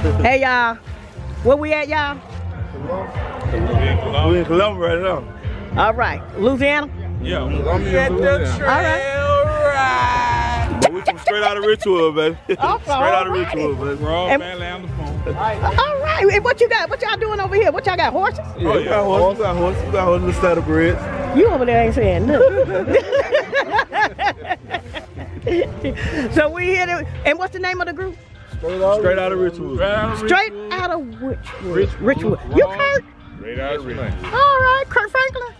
Hey y'all, where we at, y'all? We in Columbus right now. All right, Louisiana. Yeah, I'm at the trail ride. But we from straight out of Richwood, baby. Straight out of Richwood, baby. We're all family on the phone. All right, and what you got? What y'all doing over here? What y'all got? Horses? Yeah, we got horses. We got horses. We got horses. The saddle breeds. You over there ain't saying nothing. So we here to, and what's the name of the group? Straight out of Richwood. Straight out of Richwood. You Kurt? Straight out of Richwood. All right, Kurt Franklin,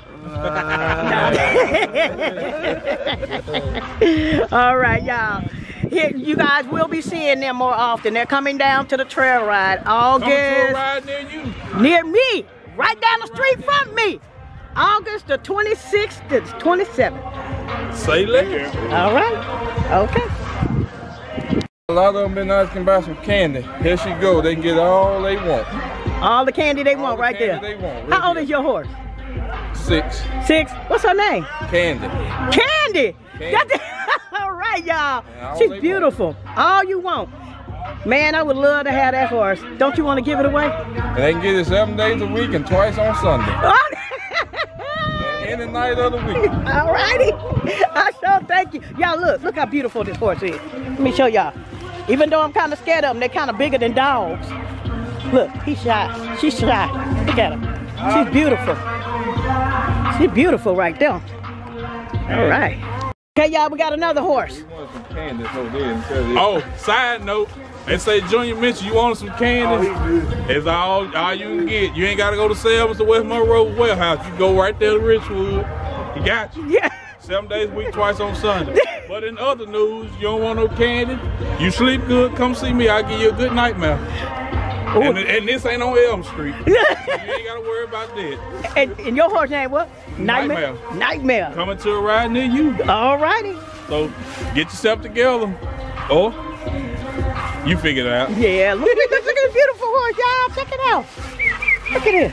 brother. All right, y'all. Here, you guys will be seeing them more often. They're coming down to the trail ride. August. Coming to a ride near you. Near me, right down the street from me. August the 26th to the 27th. Say less. All right. Okay. A lot of them been asking about some candy. Here she go. They can get all they want. All the candy they want right there. They want, How old is your horse? 6. 6. What's her name? Candy. Candy. Candy. All right, y'all. She's beautiful. All you want. Man, I would love to have that horse. Don't you want to give it away? And they can get it 7 days a week and twice on Sunday. And any night of the week. All righty. I sure thank you. Y'all look how beautiful this horse is. Let me show y'all. Even though I'm kind of scared of them, they're kind of bigger than dogs. Look, he's shy. She's shy. Look at her. She's beautiful. She's beautiful right there. All right. Okay, y'all, we got another horse. Oh, side note, they say Junior mentioned you wanted some candy. It's all you can get. You ain't got to go to Selmas or West Monroe Warehouse. You go right there to Richwood. He got you. Yeah. 7 days a week, twice on Sunday. But in other news, you don't want no candy. You sleep good, come see me. I'll give you a good nightmare. And this ain't on Elm Street. So you ain't got to worry about that. And your horse name what? Nightmare. Nightmare. Coming to a ride near you. All righty. So get yourself together. Or you figure it out. Yeah, look at this beautiful horse, y'all. Check it out. Look at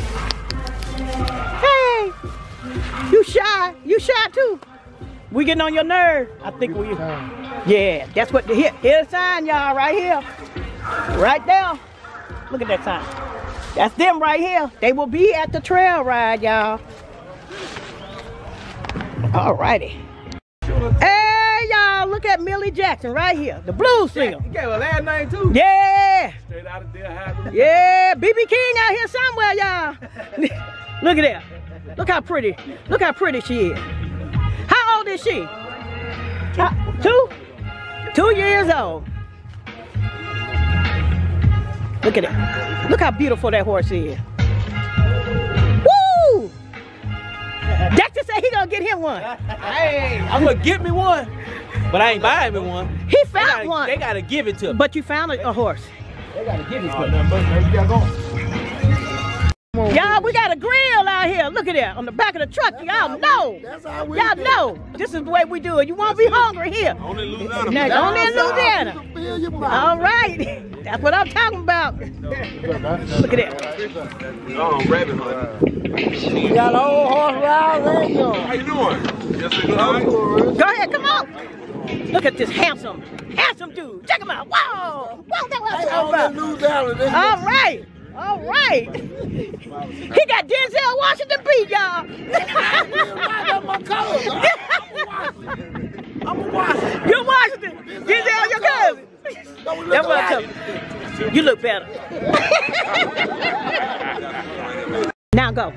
it. Hey, you shy. You shy too. We getting on your nerve. I think we. Yeah, that's what. Here's the sign, y'all, right here. Right there. Look at that sign. That's them right here. They will be at the trail ride, y'all. All righty. Hey, y'all, look at Millie Jackson right here, the blues singer. You gave her last name too? Yeah. Straight out of there. Yeah, BB King out here somewhere, y'all. Look at that. Look how pretty. Look how pretty she is. How old is she? 2? 2 years old. Look at it. Look how beautiful that horse is. Woo! Dexter said he gonna get him one. Hey, I'm gonna get me one, but I ain't buying me one. He found one. They gotta give it to me. But you found a horse. They gotta give it to me. Y'all, we got a grill out here. Look at that on the back of the truck. Y'all know. Y'all know. This is the way we do it. You won't be hungry here. Only in Louisiana. Only in Louisiana. All right. That's what I'm talking about. Look at that. Oh, rabbit hunting. You got an old horse ride there, yo. How you doing? Yes, sir. Go ahead, come on. Look at this handsome dude. Check him out. Whoa. Whoa, that's what I'm talking about. All right. All right. He got Denzel Washington beat, y'all. I'm a Washington. You're Washington. Denzel, your cousin. That's what I'm telling you. You look better. Now go.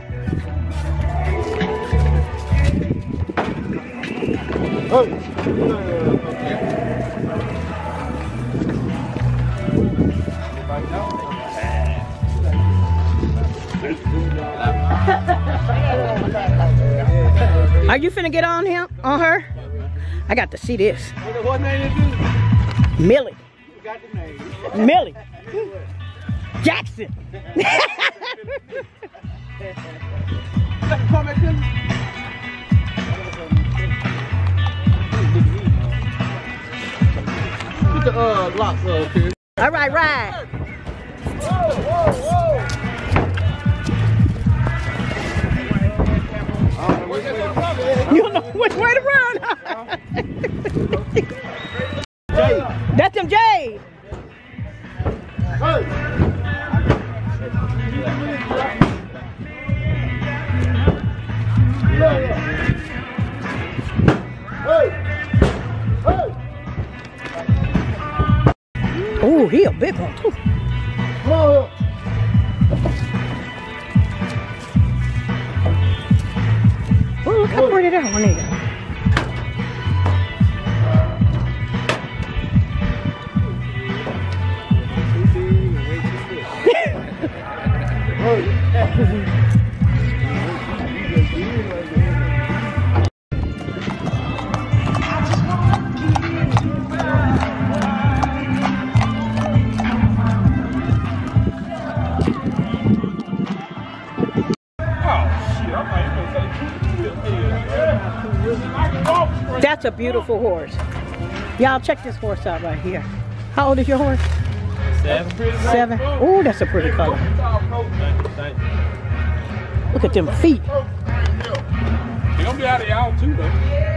Are you finna get on him? On her? I got to see this. What name is it? Millie. You got the name. Millie. Jackson. Come back to me. Put the locks up here. All right, ride. Whoa, whoa, whoa. You don't know which way to run. That's them Jay. Oh, he a big one too. Oh, look how pretty that one is. That's a beautiful horse. Y'all check this horse out right here. How old is your horse? 7. Oh, that's a pretty color. Look at them feet. You're gonna be out of y'all too, though.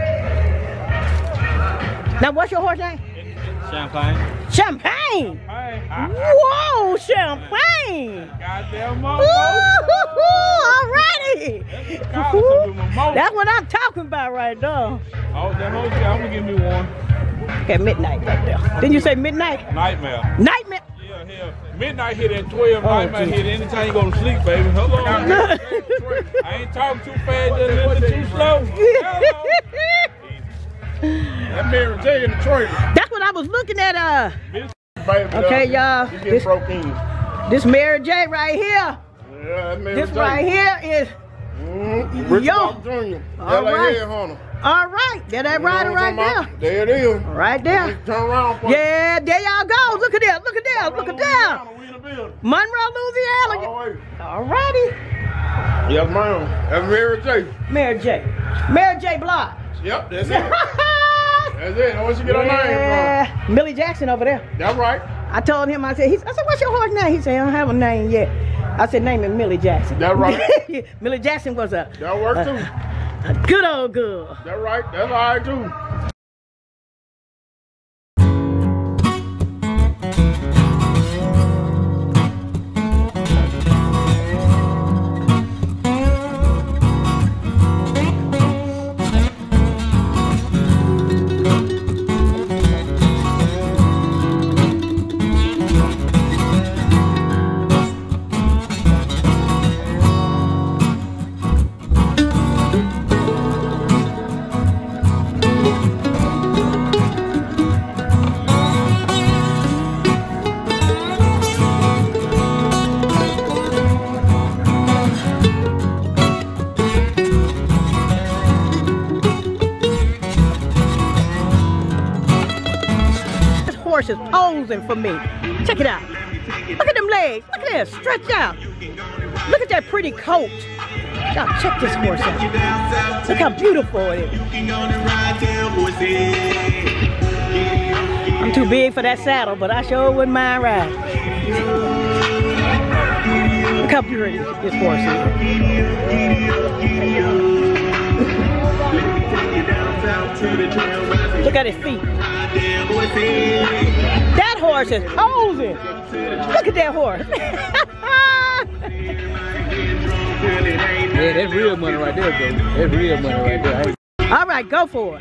Now, what's your horse name? Champagne. Champagne. Whoa, Champagne. Goddamn mama. Alrighty. That's what I'm talking about right now. Oh, that whole thing, I'm gonna give me one. Okay, midnight right there. Didn't you say midnight? Nightmare. Nightmare. Yeah, hell. Midnight hit at 12, nightmare hit anytime you go to sleep, baby. Hello. I ain't talking too fast, just a little too slow. That Mary J in the trailer. That's what I was looking at. Baby, Okay, y'all. You get broke in. This Mary J right here. Yeah, that Mary This J. right here is. Rich Yo. Bob Jr. All LA right. Headhunter. All right. There that rider right there. There it is. Right there. Turn around for Yeah, there y'all go. Look at there. Look at there. Look at there. Monroe, Louisiana. All righty. Yes, ma'am. That's Mary J. Mary J. Mary J. Block. Yep, that's it. That's it. Once you get her name from. Millie Jackson over there. That's right. I told him, I said, what's your horse name? He said, I don't have a name yet. I said, name him Millie Jackson. That's right. Millie Jackson was That worked too. a good old girl. That's right. That's all right too. Horse is posing for me. Check it out. Look at them legs. Look at this. Stretch out. Look at that pretty coat. Y'all check this horse out. Look how beautiful it is. I'm too big for that saddle, but I sure wouldn't mind riding. Look how pretty this horse is. Look at his feet. That horse is posing. Look at that horse. Yeah, that's real money right there, bro. That's real money right there. All right, go for it.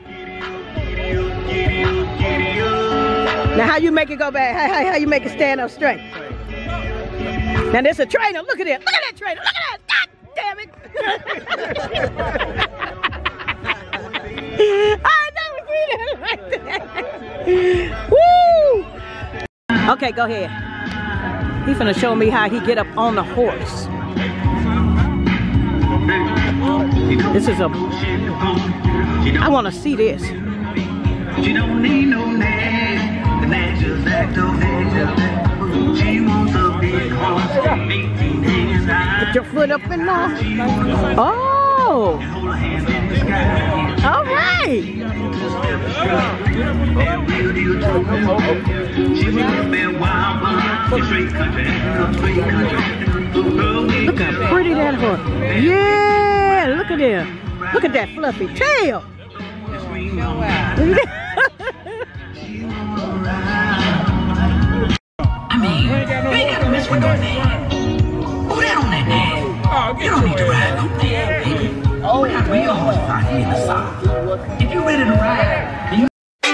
Now, how you make it go back? How you make it stand up straight? Now, there's a trainer. Look at it. Look at that trainer. Look at that. God damn it. I never seen that like that. Woo! Okay, go ahead. He's finna show me how he get up on the horse. This is a. I want to see this. She don't need no name. The name just act of She wants a big horse. 18 hands high. Put your foot up in there. Oh. All right. Look how pretty that horse. Yeah, look at him. Look at that fluffy tail. I mean, mess with no nag. Who that on that nag? You don't need to ride no nag, baby. We got real horses out here in the South. If you're ready to ride, then you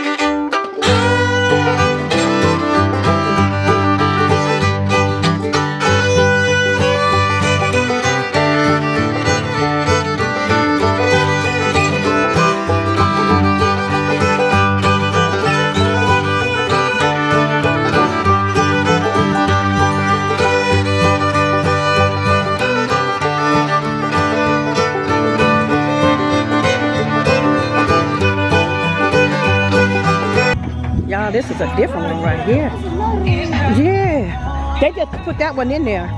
this is a different one right here. Yeah. They just put that one in there.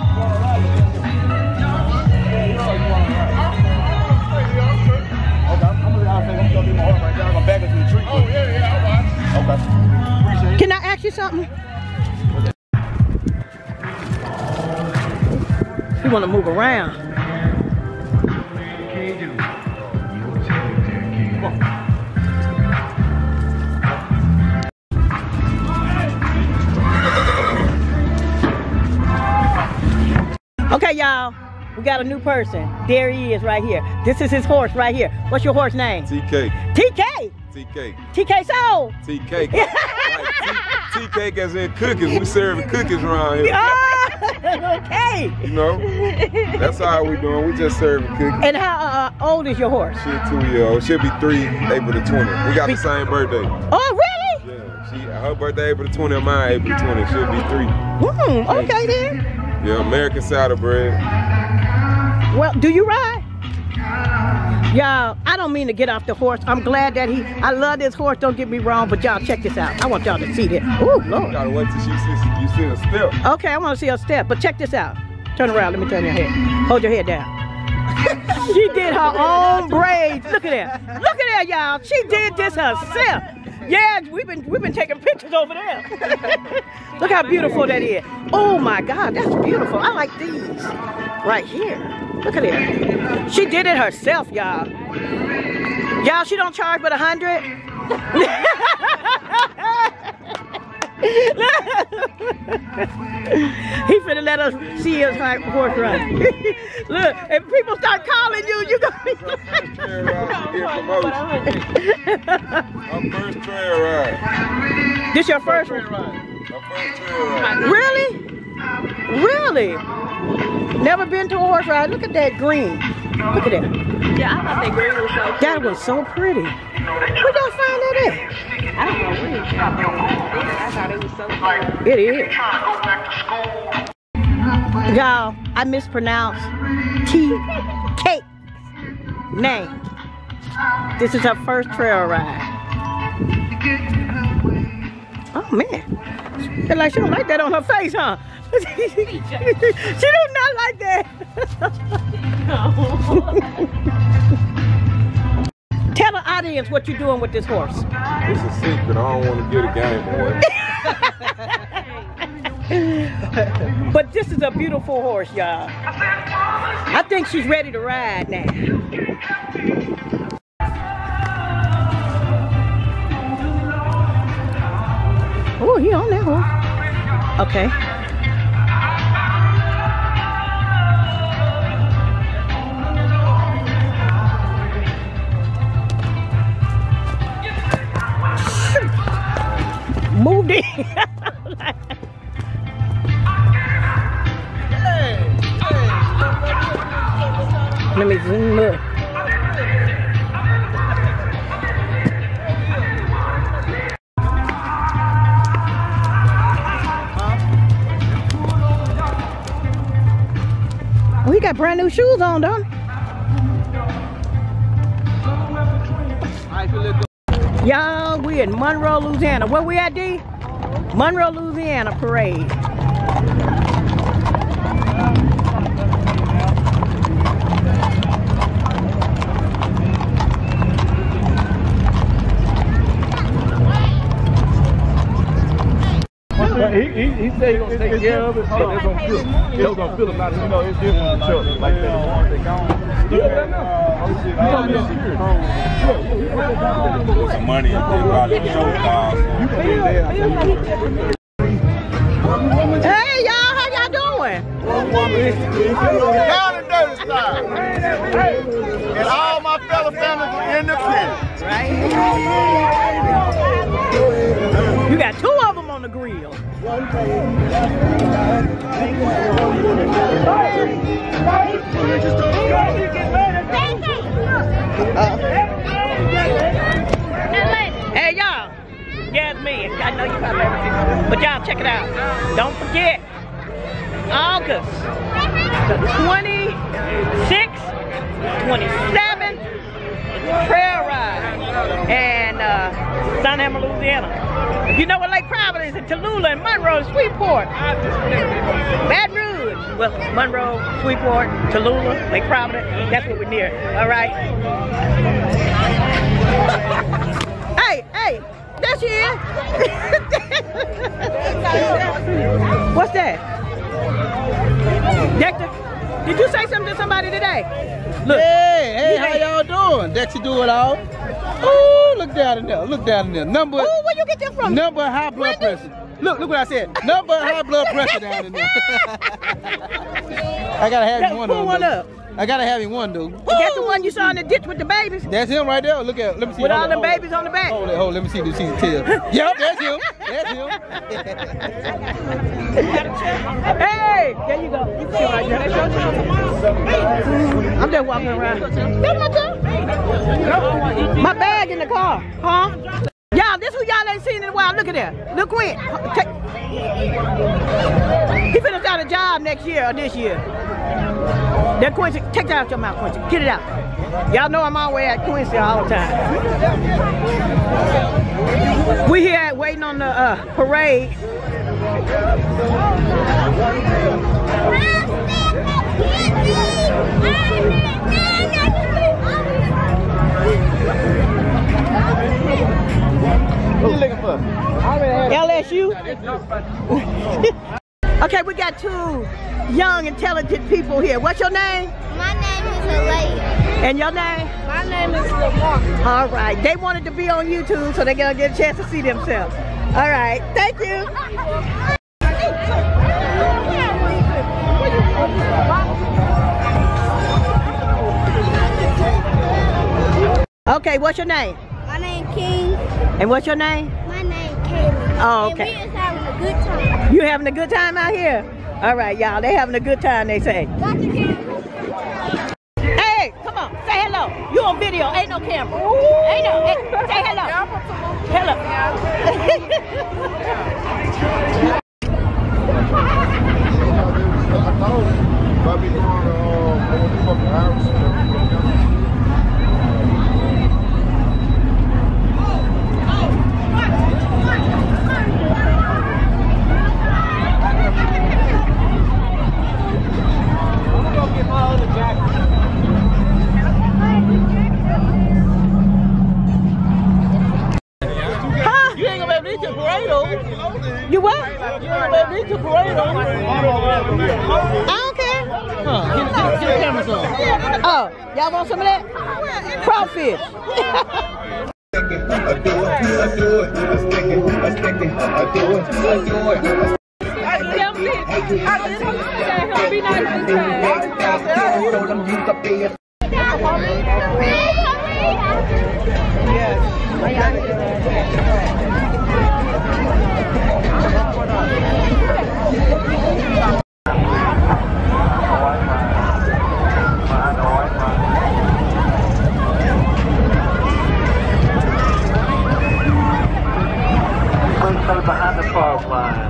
Can I ask you something? You want to move around. Okay, y'all, we got a new person. There he is right here. This is his horse right here. What's your horse name? TK. TK? TK. TK Soul? TK. Like TK as in cookies. We serving cookies around here. Okay. You know? That's how we doing. We just serving cookies. And how old is your horse? She's 2 years old. She'll be 3 April the 20th. We got the same birthday. Oh, really? Yeah. Her birthday April the 20th, mine April the 20th. She'll be 3. Okay then. Yeah, American saddlebred. Well, do you ride? Y'all, I don't mean to get off the horse. I'm glad that I love this horse, don't get me wrong, but y'all check this out. I want y'all to see this. Ooh, Lord. You gotta wait till you see a step. Okay, I want to see a step, but check this out. Turn around, let me turn your head. Hold your head down. She did her own braids. Look at that. Look at that, y'all. She did this herself. Yeah, we've been taking pictures over there. Look how beautiful that is. Oh my God, that's beautiful. I like these right here. Look at it. She did it herself, y'all. Y'all, she don't charge but $100. He finna let us see his horse run. Look, if people start calling you, you gonna be Our first trail ride. This your first one? Our first trail ride. Really? Really? Never been to a horse ride. Look at that green. Look at that. Yeah, I thought that green was so pretty. That was so pretty. Where y'all find that at? I don't know where you found it. I thought it was so pretty. It is. Y'all, I mispronounced TK name. This is her first trail ride. Oh man. Feel like she don't like that on her face, huh? She do not like that. Tell the audience what you're doing with this horse. It's a secret. I don't want to get a game away. But this is a beautiful horse, y'all. I think she's ready to ride now. Oh, he on that horse. Okay. Moved in. Let me zoom up. We got brand new shoes on, don't we? Y'all, we in Monroe, Louisiana. Where we at, D? Monroe, Louisiana parade. He said he's gonna take care of it, so they're gonna feel him. They're gonna feel him. Not, you know, it's different from truck like that. The ones that gone. Put some money up there, probably show cars. Hey y'all, how Down and dirty style. And all my fellow families are in the pit. You got 2 of them on the grill. Hey y'all, yes me. I know you probably never seen it, but y'all check it out. Don't forget, August the 26th, 27th, trail ride, and Sunhammer, Louisiana. If you know what Lake Providence and Tallulah and Monroe and Sweetport, Baton Rouge, well, Monroe, Sweetport, Tallulah, Lake Providence, that's what we're near. All right. Hey, there she is. What's that? Dexter, did you say something to somebody today? Look. Hey, how y'all doing? Dexter do it all. Ooh, look down in there. Look down in there. Number. Ooh, where you get that from? Number high blood pressure. Look what I said. Number high blood pressure down in there. I gotta have him one. Pull one up. I gotta have him one, dude. That's the one you saw in the ditch with the babies? That's him right there. Look at. Let me see. With all the babies on the back. Hold it. Let me see the tail. Yep, that's him. That's him. Hey, there you go. You see right there. I'm just walking around. My bag in the car, huh? Y'all, this who y'all ain't seen in a while. Look at that. Look quick. He finna start a job next year or this year. That Quincy, take that out your mouth, Quincy. Get it out. Y'all know I'm always at Quincy all the time. We here waiting on the parade. What you looking for? LSU? Okay, we got 2 young, intelligent people here. What's your name? My name is Alea. And your name? My name is Lamar. All right. They wanted to be on YouTube, so they're going to get a chance to see themselves. All right. Thank you. Okay, what's your name? My name King. And what's your name? My name Kaylee. Oh, okay. And we is having a good time. You having a good time out here? All right, y'all. They having a good time, they say. Got the camera. Hey, come on. Say hello. You on video. Ain't no camera. Ain't no. Hey, say hello. Hello. You what? You ain't gonna be to parade on. I don't care. Get the camera some. Oh, y'all want some of that? Crawfish. Behind the fog line.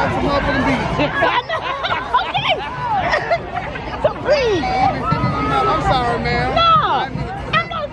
some motherfucking beef. Okay. So please. I'm sorry, man. No. I'm not.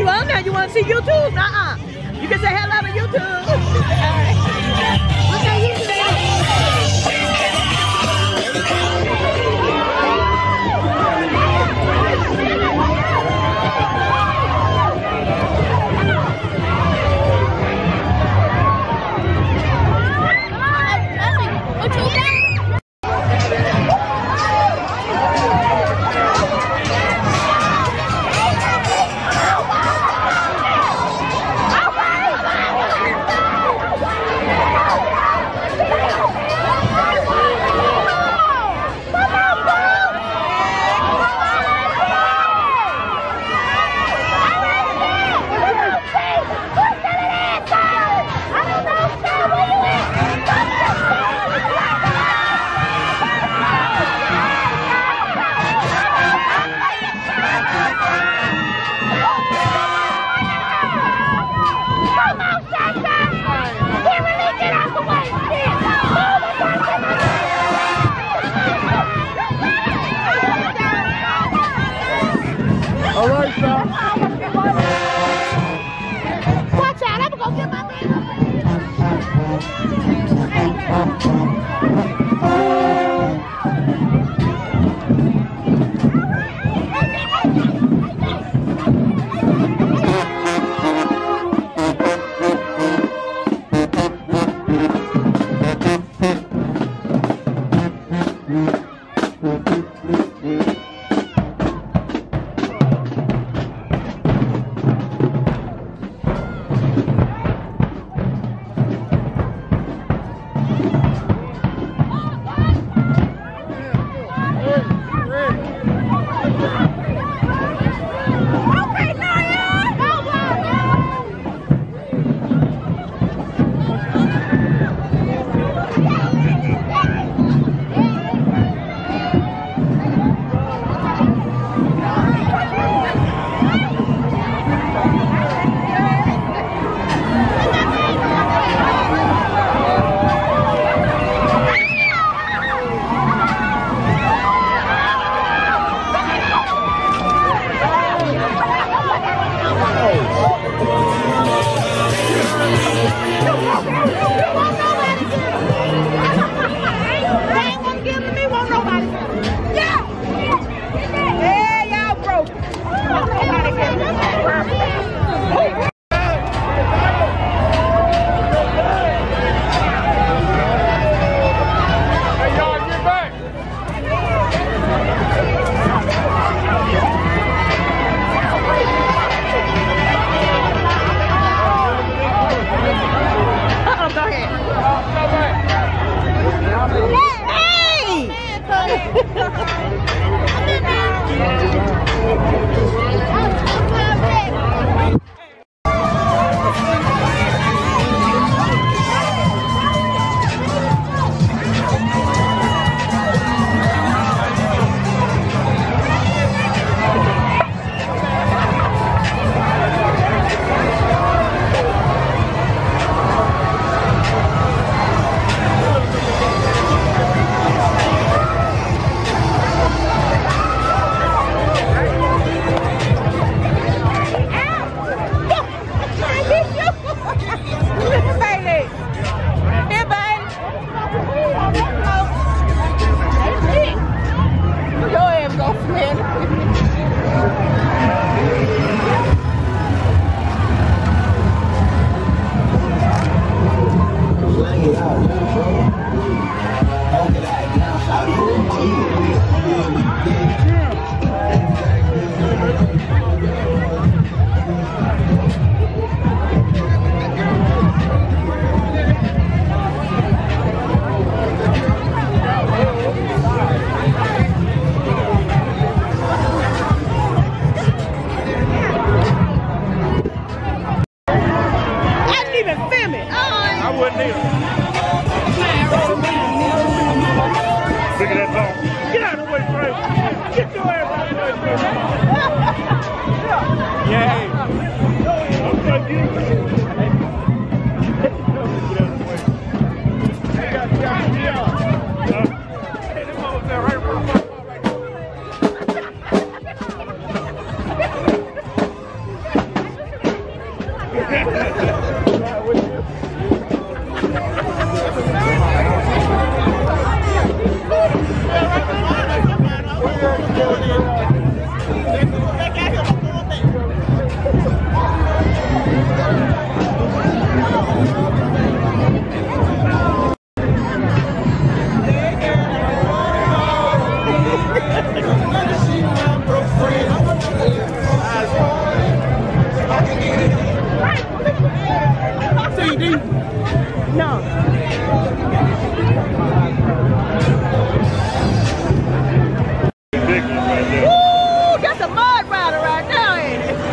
you on now. You want to see YouTube? You can say hello to YouTube. Okay, you can All right, sir. Watch out, I'm gonna get my baby. No. Woo! That's a mud rider right now, ain't it?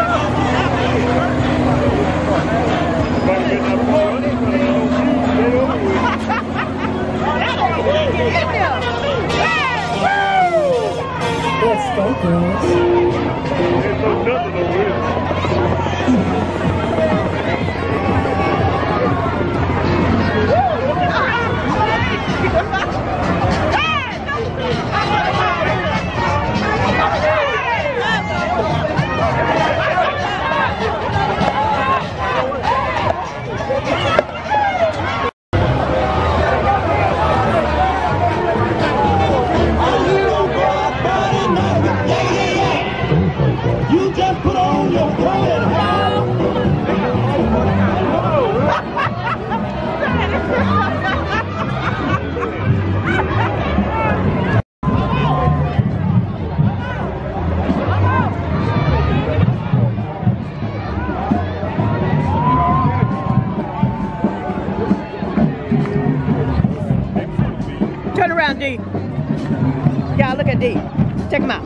You just put on your coat and Turn around, D. Y'all look at D. Check him out.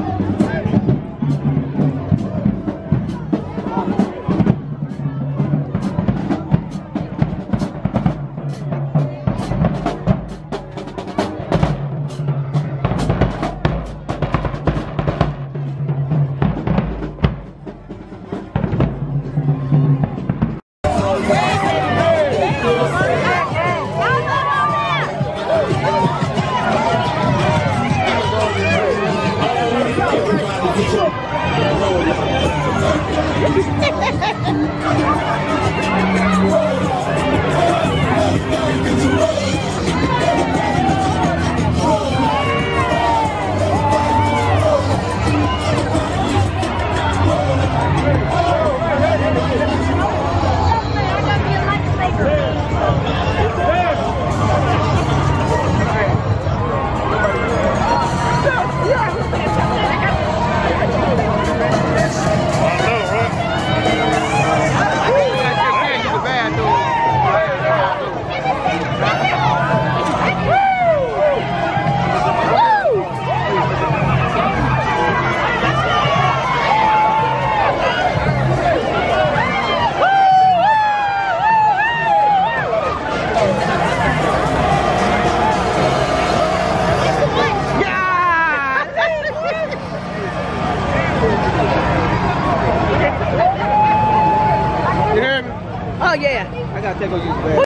Oh yeah. I gotta take over your bag.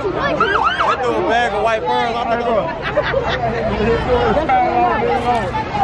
I threw a bag of white pearls. I'm not going.